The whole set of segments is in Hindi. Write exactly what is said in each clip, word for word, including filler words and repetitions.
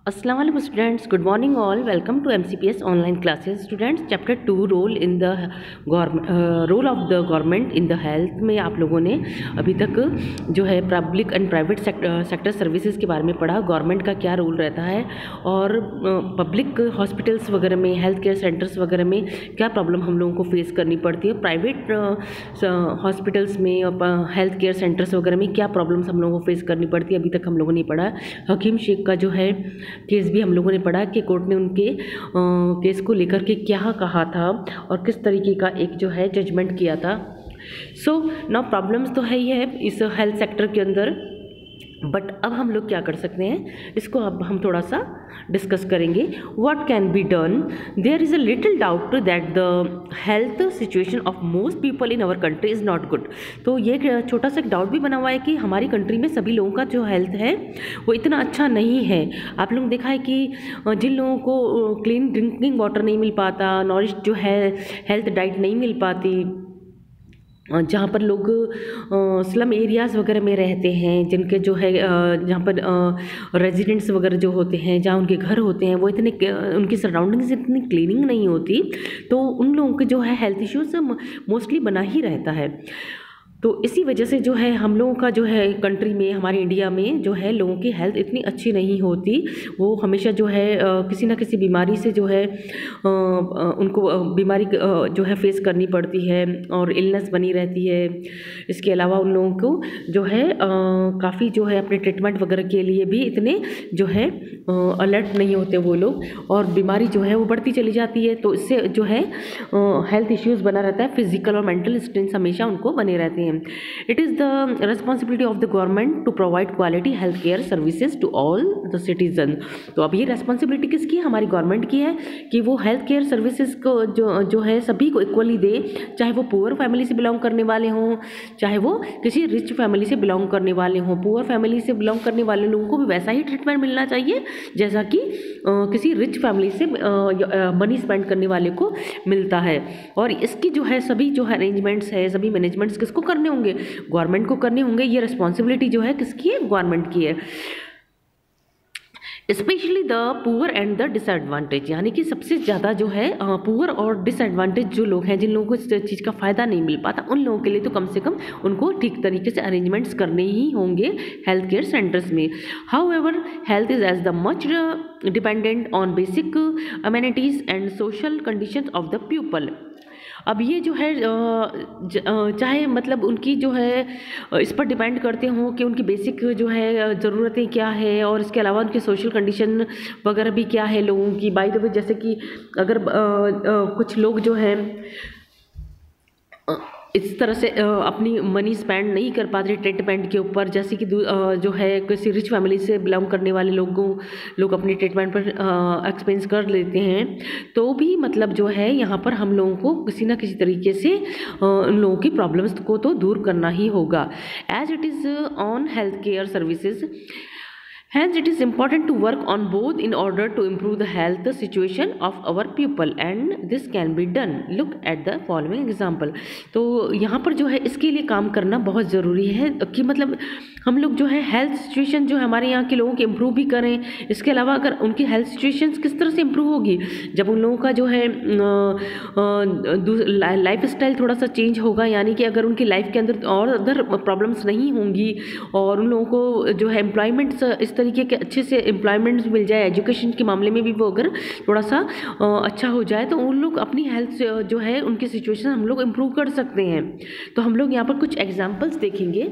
अस्सलाम वालेकुम students, good morning all. Welcome to MCPS online classes. Students, chapter two role in the government role of the government in the health में आप लोगों ने अभी तक जो है public and private sector services के बारे में पढ़ा। गवर्नमेंट का क्या रोल रहता है और पब्लिक हॉस्पिटल्स वगैरह में, हेल्थ केयर सेंटर्स वगैरह में क्या प्रॉब्लम हम लोगों को फेस करनी पड़ती है, प्राइवेट हॉस्पिटल्स में और हेल्थ केयर सेंटर्स वगैरह में क्या प्रॉब्लम्स हम लोगों को फेस करनी पड़ती है, अभी तक हम लोगों ने पढ़ा। हकीम शेख का जो है केस भी हम लोगों ने पढ़ा कि कोर्ट ने उनके केस को लेकर के क्या कहा था और किस तरीके का एक जो है जजमेंट किया था। सो नाउ प्रॉब्लम्स तो है ही है इस हेल्थ सेक्टर के अंदर, बट अब हम लोग क्या कर सकते हैं, इसको अब हम थोड़ा सा डिस्कस करेंगे। What can be done? There is a little doubt that the health situation of most people in our country is not good. तो ये छोटा सा डाउट भी बना हुआ है कि हमारी कंट्री में सभी लोगों का जो हेल्थ है वो इतना अच्छा नहीं है। आप लोगों ने देखा है कि जिन लोगों को क्लीन ड्रिंकिंग वाटर नहीं मिल पाता, नॉरिश जो है हेल्थ डाइट नहीं मिल पाती, जहाँ पर लोग स्लम एरियाज़ वगैरह में रहते हैं, जिनके जो है जहाँ पर रेजिडेंट्स वगैरह जो होते हैं, जहाँ उनके घर होते हैं, वो इतने उनकी सराउंडिंग्स इतनी क्लीनिंग नहीं होती, तो उन लोगों के जो है हेल्थ इश्यूज़ मोस्टली बना ही रहता है। तो इसी वजह से जो है हम लोगों का जो है कंट्री में, हमारे इंडिया में जो है लोगों की हेल्थ इतनी अच्छी नहीं होती। वो हमेशा जो है किसी ना किसी बीमारी से जो है उनको बीमारी जो है फेस करनी पड़ती है और इलनेस बनी रहती है। इसके अलावा उन लोगों को जो है काफ़ी जो है अपने ट्रीटमेंट वगैरह के लिए भी इतने जो है अलर्ट नहीं होते वो लोग, और बीमारी जो है वो बढ़ती चली जाती है। तो इससे जो है हेल्थ इश्यूज़ बना रहता है, फिजिकल और मेंटल स्ट्रेस हमेशा उनको बने रहते हैं। It is the responsibility of the government to provide quality health care services to all the citizens। तो अब ये रेस्पॉन्सिबिलिटी किसकी है? हमारी गवर्नमेंट की है कि वो हेल्थ केयर सर्विसेज को जो जो है सभी को इक्वली दे, चाहे वो पुअर फैमिली से बिलोंग करने वाले हों, चाहे वो किसी रिच फैमिली से बिलोंग करने वाले हों। पुअर फैमिली से बिलोंग करने वाले लोगों को भी वैसा ही ट्रीटमेंट मिलना चाहिए जैसा कि किसी रिच फैमिली से मनी स्पेंड करने वाले को मिलता है। और इसकी जो है सभी जो है अरेंजमेंट्स है, सभी मैनेजमेंट्स किसको करने होंगे? गवर्नमेंट को करने होंगे। ये रिस्पॉन्सिबिलिटी जो है किसकी है? गवर्नमेंट की है। Specially the poor and the disadvantage, यानी कि सबसे ज़्यादा जो है पुअर और डिसएडवांटेज जो लोग हैं, जिन लोगों को इस चीज़ का फ़ायदा नहीं मिल पाता, उन लोगों के लिए तो कम से कम उनको ठीक तरीके से अरेंजमेंट्स करने ही होंगे हेल्थ केयर सेंटर्स में। However health is as the much dependent on basic amenities and social condition of the people. अब ये जो है चाहे मतलब उनकी जो है इस पर डिपेंड करते हों कि उनकी बेसिक जो है ज़रूरतें क्या है और इसके अलावा उनके सोशल कंडीशन वगैरह भी क्या है लोगों की। बाय द वे, जैसे कि अगर आ, आ, कुछ लोग जो हैं इस तरह से अपनी मनी स्पेंड नहीं कर पाते ट्रीटमेंट के ऊपर, जैसे कि जो है किसी रिच फैमिली से बिलोंग करने वाले लोगों लोग अपनी ट्रीटमेंट पर एक्सपेंस कर लेते हैं, तो भी मतलब जो है यहाँ पर हम लोगों को किसी ना किसी तरीके से उन लोगों की प्रॉब्लम्स को तो दूर करना ही होगा। As it is on health care services, hence it is important to work on both in order to improve the health situation of our people and this can be done. Look at the following example। तो यहाँ पर जो है इसके लिए काम करना बहुत ज़रूरी है कि मतलब हम लोग जो है हेल्थ सिचुएशन जो हमारे यहाँ के लोगों की इम्प्रूव भी करें। इसके अलावा अगर उनकी हेल्थ सिचुएशन किस तरह से इम्प्रूव होगी, जब उन लोगों का जो है लाइफ स्टाइल थोड़ा सा चेंज होगा, यानी कि अगर उनकी लाइफ के अंदर और अदर प्रॉब्लम्स नहीं होंगी और उन लोगों को जो है एम्प्लॉयमेंट्स इस तरीके के अच्छे से एम्प्लॉयमेंट्स मिल जाए, एजुकेशन के मामले में भी वो अगर थोड़ा सा अच्छा हो जाए, तो उन लोग अपनी हेल्थ जो है उनकी सिचुएशन हम लोग इम्प्रूव कर सकते हैं। तो हम लोग यहाँ पर कुछ एग्जाम्पल्स देखेंगे।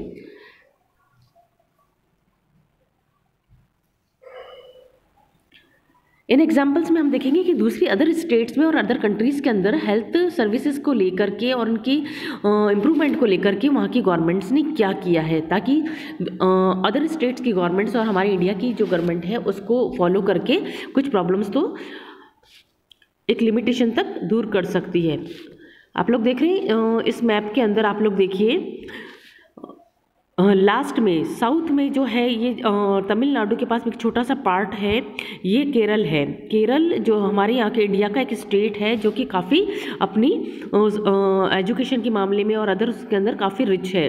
इन एग्जाम्पल्स में हम देखेंगे कि दूसरी अदर स्टेट्स में और अदर कंट्रीज़ के अंदर हेल्थ सर्विसेज को लेकर के और उनकी इम्प्रूवमेंट को लेकर के वहाँ की गवर्नमेंट्स ने क्या किया है, ताकि अदर स्टेट्स की गवर्नमेंट्स और हमारी इंडिया की जो गवर्नमेंट है उसको फॉलो करके कुछ प्रॉब्लम्स तो एक लिमिटेशन तक दूर कर सकती है। आप लोग देख रहे हैं इस मैप के अंदर, आप लोग देखिए लास्ट में साउथ में जो है ये तमिलनाडु के पास एक छोटा सा पार्ट है, ये केरल है। केरल जो हमारे यहाँ के इंडिया का एक स्टेट है जो कि काफ़ी अपनी एजुकेशन के मामले में और अदर्स के अंदर काफ़ी रिच है।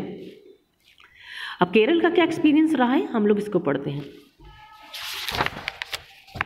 अब केरल का क्या एक्सपीरियंस रहा है, हम लोग इसको पढ़ते हैं।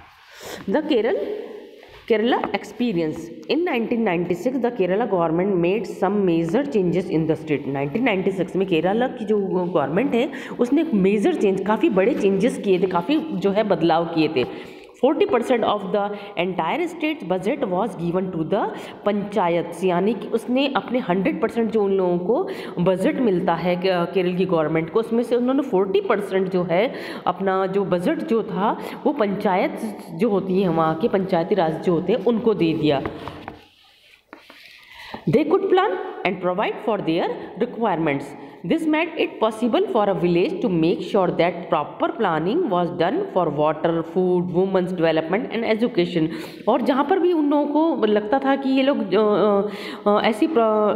The Kerala Kerala experience. In nineteen ninety-six, the Kerala government made some major changes in the state. nineteen ninety-six में केरला की जो गवर्नमेंट है उसने एक मेजर चेंज, काफ़ी बड़े चेंजेस किए थे, काफ़ी जो है बदलाव किए थे. Forty percent of the entire state budget was given to the panchayat, यानी कि उसने अपने हंड्रेड परसेंट जो उन लोगों को बजट मिलता है केरल की गवर्नमेंट को, उसमें से उन्होंने फोर्टी परसेंट जो है अपना जो बजट जो था वो पंचायत जो होती है, वहाँ के पंचायती राज जो होते हैं उनको दे दिया. They could plan and provide for their requirements. This made it possible for a village to make sure that proper planning was done for water, food, women's development and education. और जहाँ पर भी उन लोगों को लगता था कि ये लोग ऐसी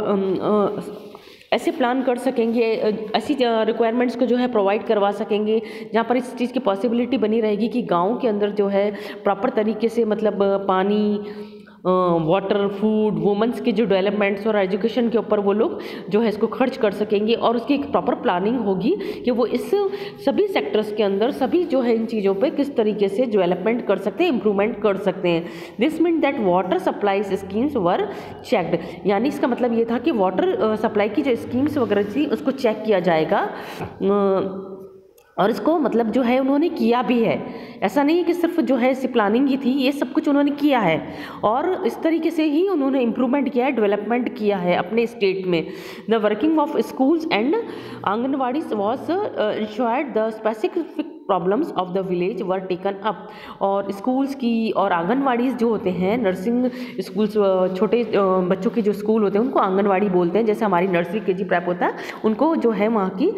ऐसे प्लान कर सकेंगे, ऐसी रिक्वायरमेंट्स को जो है प्रोवाइड करवा सकेंगे जहाँ पर इस चीज़ की पॉसिबिलिटी बनी रहेगी कि गाँव के अंदर जो है प्रॉपर तरीके से मतलब पानी, वाटर, फूड, वुमेंस के जो डेवलपमेंट्स और एजुकेशन के ऊपर वो लोग जो है इसको खर्च कर सकेंगे, और उसकी एक प्रॉपर प्लानिंग होगी कि वो इस सभी सेक्टर्स के अंदर सभी जो है इन चीज़ों पे किस तरीके से डेवलपमेंट कर सकते हैं, इम्प्रूवमेंट कर सकते हैं. This mean that water supplies schemes were checked, यानी इसका मतलब ये था कि वाटर सप्लाई की जो स्कीम्स वगैरह थी उसको चेक किया जाएगा, और इसको मतलब जो है उन्होंने किया भी है. ऐसा नहीं है कि सिर्फ जो है इसकी प्लानिंग ही थी, ये सब कुछ उन्होंने किया है और इस तरीके से ही उन्होंने इम्प्रूवमेंट किया है, डेवलपमेंट किया है अपने स्टेट में. The working of schools and anganwadis was ensured, the specific problems of the village were taken up. और स्कूल्स की और आंगनवाड़ीज जो होते हैं, नर्सिंग स्कूल्स, छोटे बच्चों के जो स्कूल होते हैं उनको आंगनवाड़ी बोलते हैं. जैसे हमारी नर्सरी के जी प्रेप होता है, उनको जो है वहाँ की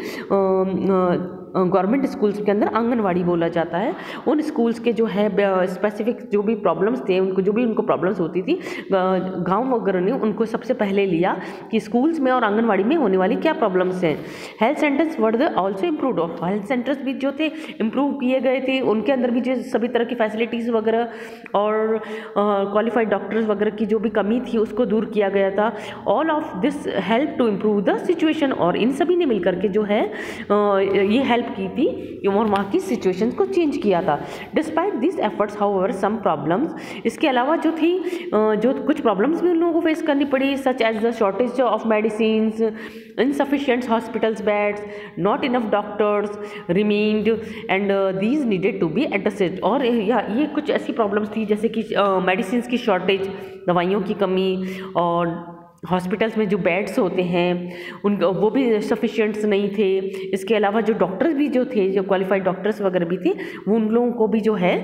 गवर्नमेंट स्कूल्स के अंदर आंगनवाड़ी बोला जाता है. उन स्कूल्स के जो है स्पेसिफिक जो भी प्रॉब्लम्स थे, उनको जो भी उनको प्रॉब्लम्स होती थी, गांव वगैरह ने उनको सबसे पहले लिया कि स्कूल्स में और आंगनवाड़ी में होने वाली क्या प्रॉब्लम्स हैं. Health centres were the also improved, और हेल्थ सेंटर्स भी जो थे इम्प्रूव किए गए थे, उनके अंदर भी जो सभी तरह की फैसिलिटीज़ वगैरह और क्वालिफाइड डॉक्टर्स वगैरह की जो भी कमी थी उसको दूर किया गया था. All of this help to improve the situation, और इन सभी ने मिलकर के जो है ये हेल्प की थी और वहाँ की सिचुएशन को चेंज किया था. Despite this efforts however some problems, इसके अलावा जो थी जो कुछ प्रॉब्लम्स भी उन लोगों को फेस करनी पड़ी, such as the shortage of medicines, insufficient hospitals beds, not enough doctors remained and these needed to be addressed. और ये कुछ ऐसी प्रॉब्लम्स थी जैसे कि मेडिसिन्स की शॉर्टेज, दवाइयों की कमी, और हॉस्पिटल्स में जो बेड्स होते हैं उन वो भी सफिशिएंट्स नहीं थे. इसके अलावा जो डॉक्टर्स भी जो थे, जो क्वालिफाइड डॉक्टर्स वगैरह भी थे, वो उन लोगों को भी जो है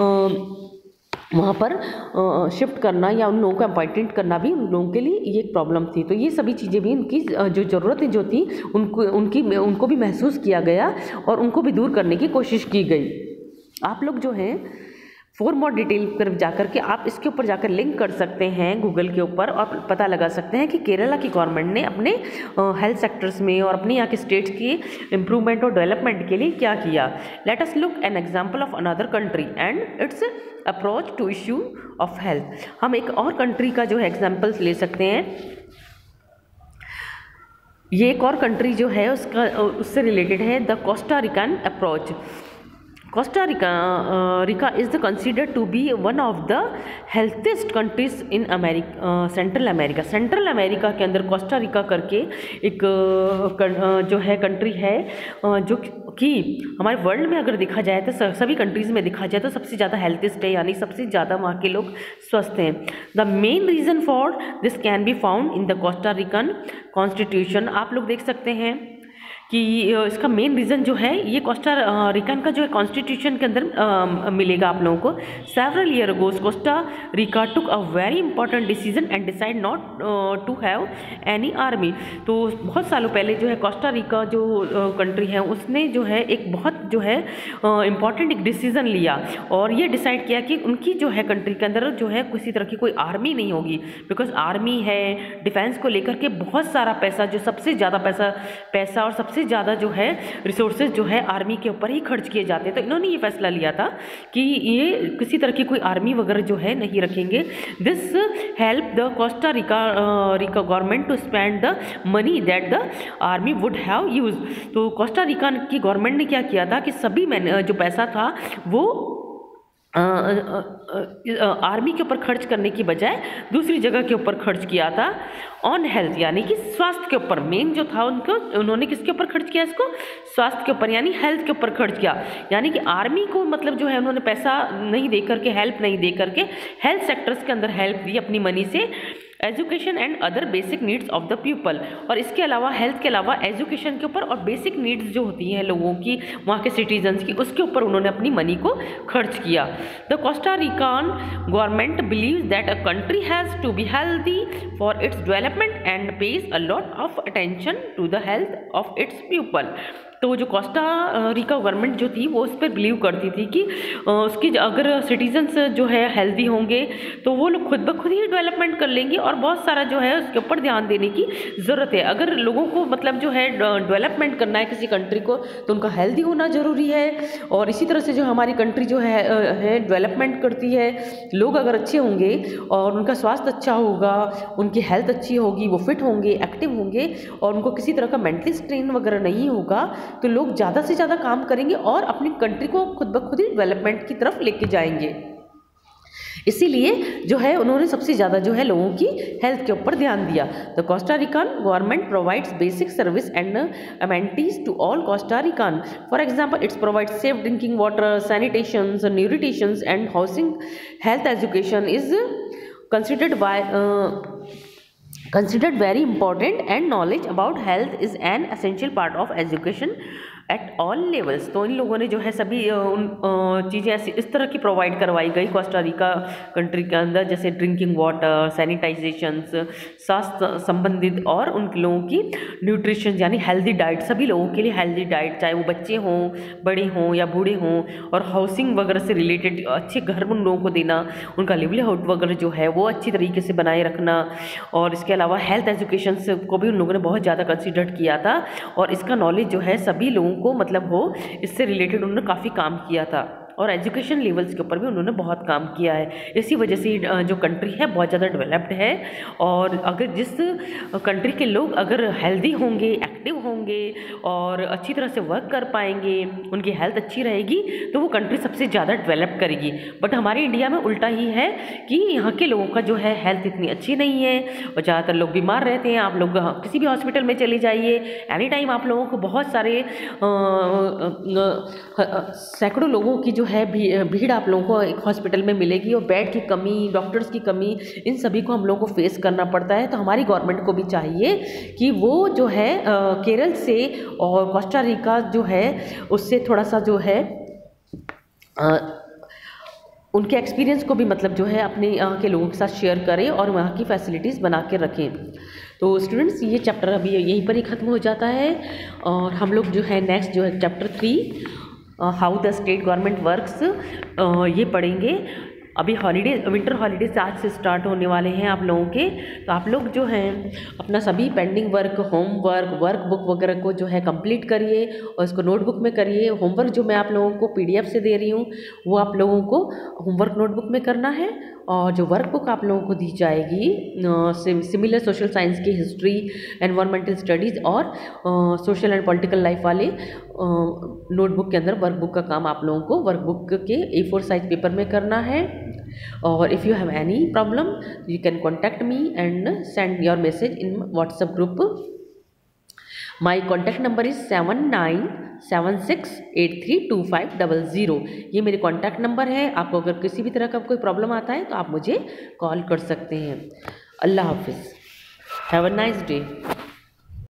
वहाँ पर शिफ्ट करना या उन लोगों को अपॉइंटेड करना भी उन लोगों के लिए ये एक प्रॉब्लम थी. तो ये सभी चीज़ें भी उनकी जो ज़रूरतें जो थी उनको उनकी उनको भी महसूस किया गया और उनको भी दूर करने की कोशिश की गई. आप लोग जो हैं फॉर मोर डिटेल पर जाकर के आप इसके ऊपर जाकर लिंक कर सकते हैं गूगल के ऊपर और पता लगा सकते हैं कि केरला की गवर्नमेंट ने अपने हेल्थ सेक्टर्स में और अपने यहाँ के स्टेट्स की इम्प्रूवमेंट और डेवलपमेंट के लिए क्या किया. Let us look an example of another country and its approach to issue of health. हम एक और कंट्री का जो है एग्जाम्पल्स ले सकते हैं. ये एक और कंट्री जो है उसका उससे रिलेटेड है, the Costa Rican approach. Costa Rica, uh, Rica is the considered to be one of the healthiest countries in America, uh, Central America. Central America के अंदर कोस्टा रिका करके एक uh, जो है कंट्री है uh, जो कि हमारे वर्ल्ड में अगर देखा जाए तो सभी कंट्रीज़ में देखा जाए तो सबसे ज़्यादा हेल्थीस्ट है, यानी सबसे ज़्यादा वहाँ के लोग स्वस्थ हैं. The main reason for this can be found in the Costa Rican constitution. आप लोग देख सकते हैं कि इसका मेन रीज़न जो है ये कोस्टा रिकन का जो है कॉन्स्टिट्यूशन के अंदर आ, मिलेगा आप लोगों को. Several year ago Costa Rica took a very important decision and decide not to have any army. तो बहुत सालों पहले जो है कोस्टा रिका जो कंट्री है उसने जो है एक बहुत जो है इम्पॉर्टेंट एक डिसीज़न लिया और ये डिसाइड किया कि उनकी जो है कंट्री के अंदर जो है किसी तरह की कोई आर्मी नहीं होगी. बिकॉज आर्मी है, डिफेंस को लेकर के बहुत सारा पैसा, जो सबसे ज़्यादा पैसा पैसा और सबसे ज़्यादा जो है रिसोर्सेज जो है आर्मी के ऊपर ही खर्च किए जाते हैं. तो इन्होंने ये फैसला लिया था कि ये किसी तरह की कोई आर्मी वगैरह जो है नहीं रखेंगे. This help the Costa Rica Rica government to spend the money that the army would have use. तो कोस्टा रिका की गवर्नमेंट ने क्या किया था कि सभी मैंने जो पैसा था वो आर्मी के ऊपर खर्च करने की बजाय दूसरी जगह के ऊपर खर्च किया था ऑन हेल्थ, यानी कि स्वास्थ्य के ऊपर। मेन जो था उनको, उन्होंने किसके ऊपर खर्च किया, इसको स्वास्थ्य के ऊपर यानी हेल्थ के ऊपर खर्च किया। यानी कि आर्मी को मतलब जो है उन्होंने पैसा नहीं दे करके, हेल्प नहीं दे करके हेल्थ सेक्टर्स के अंदर हेल्प दी अपनी मनी से, education and other basic needs of the people. और इसके अलावा हेल्थ के अलावा एजुकेशन के ऊपर और बेसिक नीड्स जो होती हैं लोगों की, वहाँ के सिटीजन्स की, उसके ऊपर उन्होंने अपनी मनी को खर्च किया। The Costa Rican government believes that a country has to be healthy for its development and pays a lot of attention to the health of its people. तो जो कोस्टा रिका गवर्नमेंट जो थी वो उस पर बिलीव करती थी कि उसकी अगर सिटीजन्स जो है हेल्दी होंगे तो वो लोग खुद ब खुद ही डेवलपमेंट कर लेंगे, और बहुत सारा जो है उसके ऊपर ध्यान देने की ज़रूरत है। अगर लोगों को मतलब जो है डेवलपमेंट करना है किसी कंट्री को, तो उनका हेल्दी होना ज़रूरी है। और इसी तरह से जो हमारी कंट्री जो है है डेवलपमेंट करती है, लोग अगर अच्छे होंगे और उनका स्वास्थ्य अच्छा होगा, उनकी हेल्थ अच्छी होगी, वो फिट होंगे, एक्टिव होंगे, और उनको किसी तरह का मेंटली स्ट्रेन वगैरह नहीं होगा, तो लोग ज़्यादा से ज़्यादा काम करेंगे और अपनी कंट्री को खुद ब खुद ही डेवलपमेंट की तरफ लेके जाएंगे। इसीलिए जो है उन्होंने सबसे ज़्यादा जो है लोगों की हेल्थ के ऊपर ध्यान दिया। The Costa Rican government provides basic service and amenities to all Costa Rican. For example, its provide safe drinking water, sanitation, nutrition and housing. Health education is considered by considered very important, and knowledge about health is an essential part of education at all levels। तो इन लोगों ने जो है सभी उन चीज़ें ऐसी इस तरह की प्रोवाइड करवाई गई कोस्टा रिका कंट्री के अंदर, जैसे ड्रिंकिंग वाटर, सैनिटाइजेशंस, स्वास्थ्य संबंधित, और उन लोगों की न्यूट्रिशन यानी हेल्दी डाइट, सभी लोगों के लिए हेल्दी डाइट, चाहे वो बच्चे हों, बड़े हों या बूढ़े हों, और हाउसिंग वगैरह से रिलेटेड अच्छे घर उन लोगों को देना, उनका लिवलीहुड वगैरह जो है वो अच्छी तरीके से बनाए रखना। और इसके अलावा हेल्थ एजुकेशन को भी उन लोगों ने बहुत ज़्यादा कंसिडर किया था, और इसका नॉलेज जो है सभी लोगों को मतलब हो, इससे रिलेटेड उन्होंने काफ़ी काम किया था। और एजुकेशन लेवल्स के ऊपर भी उन्होंने बहुत काम किया है। इसी वजह से जो कंट्री है बहुत ज़्यादा डेवलप्ड है। और अगर जिस कंट्री के लोग अगर हेल्दी होंगे, एक्टिव होंगे और अच्छी तरह से वर्क कर पाएंगे, उनकी हेल्थ अच्छी रहेगी, तो वो कंट्री सबसे ज़्यादा डेवलप करेगी। बट हमारे इंडिया में उल्टा ही है कि यहाँ के लोगों का जो है हेल्थ इतनी अच्छी नहीं है, और ज़्यादातर लोग बीमार रहते हैं। आप लोग किसी भी हॉस्पिटल में चले जाइए, एनी टाइम आप लोगों को बहुत सारे सैकड़ों लोगों की है भीड़ आप लोगों को एक हॉस्पिटल में मिलेगी, और बेड की कमी, डॉक्टर्स की कमी, इन सभी को हम लोगों को फेस करना पड़ता है। तो हमारी गवर्नमेंट को भी चाहिए कि वो जो है केरल से और कोस्टा रिका जो है उससे थोड़ा सा जो है आ, उनके एक्सपीरियंस को भी मतलब जो है अपने यहाँ के लोगों के साथ शेयर करें और वहाँ की फैसिलिटीज़ बना के रखें। तो स्टूडेंट्स, ये चैप्टर अभी यहीं पर ही ख़त्म हो जाता है, और हम लोग जो है नेक्स्ट जो है chapter three how the state government works ये पढ़ेंगे। अभी हॉलीडे विंटर हॉलीडेज आज से स्टार्ट होने वाले हैं आप लोगों के, तो आप लोग जो हैं अपना सभी pending work, homework, work book वगैरह को जो है कंप्लीट करिए, और इसको नोटबुक में करिए। होमवर्क जो मैं आप लोगों को पीडीएफ से दे रही हूँ वो आप लोगों को होमवर्क नोटबुक में करना है, और जो वर्क बुक आप लोगों को दी जाएगी सिमिलर सोशल साइंस की हिस्ट्री, एनवायरमेंटल स्टडीज़ और सोशल एंड पॉलिटिकल लाइफ वाले नोटबुक के अंदर वर्क बुक का काम आप लोगों को वर्क बुक के ए फोर साइज पेपर में करना है। और if you have any problem you can contact me and send your message in WhatsApp group. My contact number is seven nine seven six eight three two five double zero. ये मेरे कॉन्टैक्ट नंबर है। आपको अगर किसी भी तरह का कोई प्रॉब्लम आता है तो आप मुझे कॉल कर सकते हैं। अल्लाह हाफिज़, हैव अ नाइस डे।